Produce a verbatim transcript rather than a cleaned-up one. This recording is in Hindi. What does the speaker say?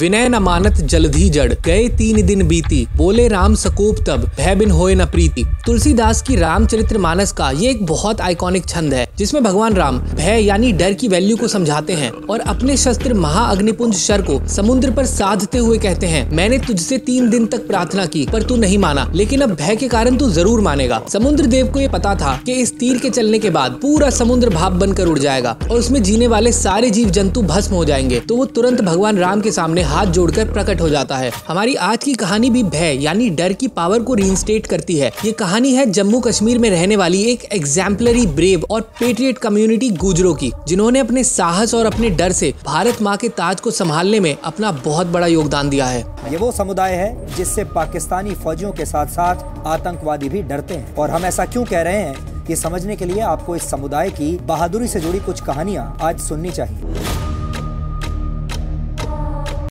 विनय न मानत जलधि जड़, गए तीन दिन बीती, बोले राम सकोप तब, भय बिन होए न प्रीति। तुलसीदास की रामचरितमानस का ये एक बहुत आइकॉनिक छंद है जिसमें भगवान राम भय यानी डर की वैल्यू को समझाते हैं और अपने शस्त्र महाअग्निपुंज शर को समुद्र पर साधते हुए कहते हैं, मैंने तुझसे तीन दिन तक प्रार्थना की पर तू नहीं माना, लेकिन अब भय के कारण तू जरूर मानेगा। समुद्र देव को ये पता था कि इस तीर के चलने के बाद पूरा समुद्र भाप बनकर उड़ जाएगा और उसमें जीने वाले सारे जीव जंतु भस्म हो जाएंगे, तो वो तुरंत भगवान राम के सामने हाथ जोड़कर प्रकट हो जाता है। हमारी आज की कहानी भी भय यानी डर की पावर को रीइंस्टेट करती है। ये कहानी है जम्मू कश्मीर में रहने वाली एक एग्जाम्पलरी ब्रेव और पेट्रियट कम्युनिटी गुजरों की, जिन्होंने अपने साहस और अपने डर से भारत माँ के ताज को संभालने में अपना बहुत बड़ा योगदान दिया है। ये वो समुदाय है जिससे पाकिस्तानी फौजियों के साथ साथ आतंकवादी भी डरते हैं। और हम ऐसा क्यों कह रहे हैं, ये समझने के लिए आपको इस समुदाय की बहादुरी से जुड़ी कुछ कहानियां आज सुननी चाहिए।